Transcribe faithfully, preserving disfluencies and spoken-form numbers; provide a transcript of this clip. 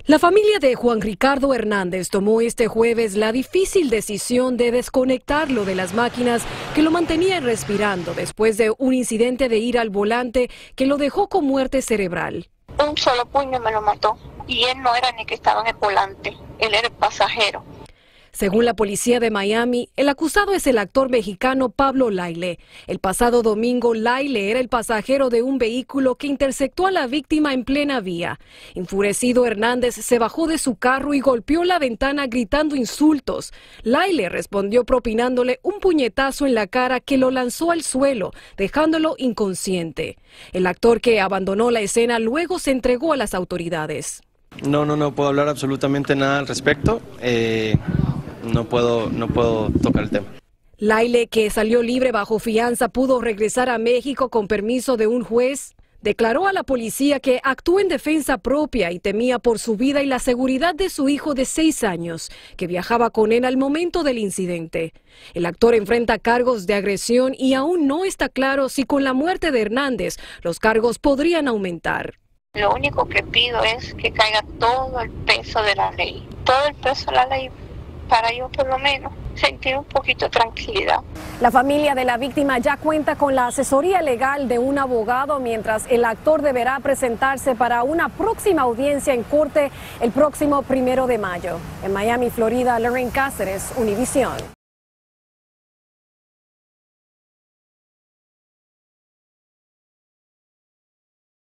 La familia de Juan Ricardo Hernández tomó este jueves la difícil decisión de desconectarlo de las máquinas que lo mantenían respirando después de un incidente de ir al volante que lo dejó con muerte cerebral. Un solo puño me lo mató y él no era ni que estaba en el volante, él era el pasajero. Según la policía de Miami, el acusado es el actor mexicano Pablo Lyle. El pasado domingo, Lyle era el pasajero de un vehículo que interceptó a la víctima en plena vía. Enfurecido, Hernández se bajó de su carro y golpeó la ventana gritando insultos. Lyle respondió propinándole un puñetazo en la cara que lo lanzó al suelo, dejándolo inconsciente. El actor, que abandonó la escena, luego se entregó a las autoridades. No, no, no puedo hablar absolutamente nada al respecto. Eh... No puedo, no puedo tocar el tema. Lyle, que salió libre bajo fianza, pudo regresar a México con permiso de un juez. Declaró a la policía que actuó en defensa propia y temía por su vida y la seguridad de su hijo de seis años, que viajaba con él al momento del incidente. El actor enfrenta cargos de agresión y aún no está claro si con la muerte de Hernández los cargos podrían aumentar. Lo único que pido es que caiga todo el peso de la ley, todo el peso de la ley, para yo por lo menos sentir un poquito de tranquilidad. La familia de la víctima ya cuenta con la asesoría legal de un abogado, mientras el actor deberá presentarse para una próxima audiencia en corte el próximo primero de mayo. En Miami, Florida, Lorraine Cáceres, Univisión.